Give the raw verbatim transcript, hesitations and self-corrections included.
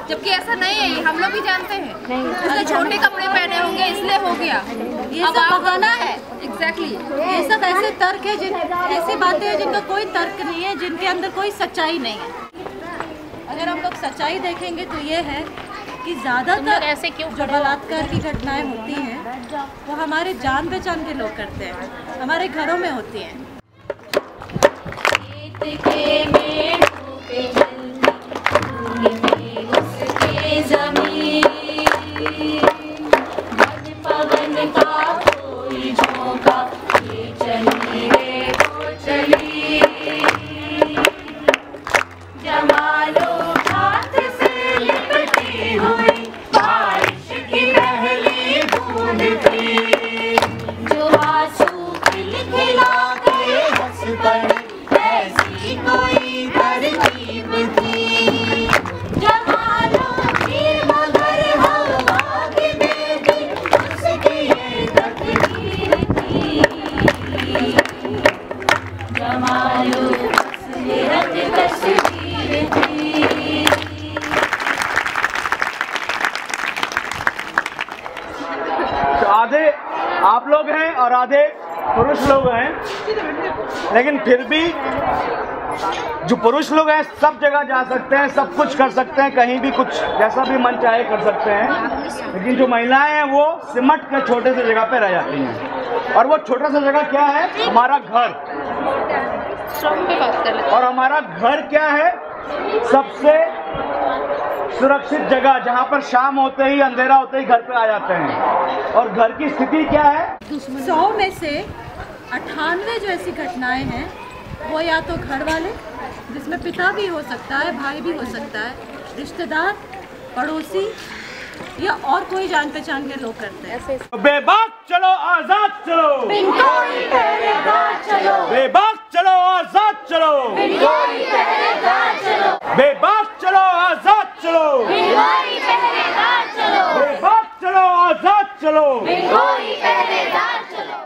जबकि ऐसा नहीं है, ये हम लोग भी जानते हैं। उसने छोटे कपड़े पहने होंगे इसलिए हो गया, ये सब बहाना है। एग्जैक्टली ये सब ऐसे तर्क है, जिन ऐसी बातें हैं जिनका कोई तर्क नहीं है, जिनके अंदर कोई सच्चाई नहीं है। अगर हम लोग सच्चाई देखेंगे तो ये है कि ज़्यादातर ऐसे क्यों जो बलात्कार की घटनाएं होती हैं वो हमारे जान पहचान के लोग करते हैं, हमारे घरों में होती हैं। आधे आप लोग हैं और आधे पुरुष लोग हैं, लेकिन फिर भी जो पुरुष लोग हैं सब जगह जा सकते हैं, सब कुछ कर सकते हैं, कहीं भी कुछ जैसा भी मन चाहे कर सकते हैं। लेकिन जो महिलाएं हैं वो सिमट के छोटे से जगह पे रह जाती हैं, और वो छोटा सा जगह क्या है? हमारा घर। और हमारा घर क्या है? सबसे सुरक्षित जगह, जहाँ पर शाम होते ही अंधेरा होते ही घर पे आ जाते हैं। और घर की स्थिति क्या है? सौ में से अट्ठानवे जो ऐसी घटनाएं हैं वो या तो घर वाले, जिसमें पिता भी हो सकता है, भाई भी हो सकता है, रिश्तेदार, पड़ोसी या और कोई जान पहचान के लोग करते हैं। बेबाक चलो आजाद चलो, बिंगोई पहरेदार चलो, बेबाक चलो आजाद चलो, बिंगोई पहरेदार चलो, बेबाक चलो आजाद चलो, बिंगोई पहरेदार चलो, बेबाक चलो आजाद चलो, बिंगोई पहरेदार चलो।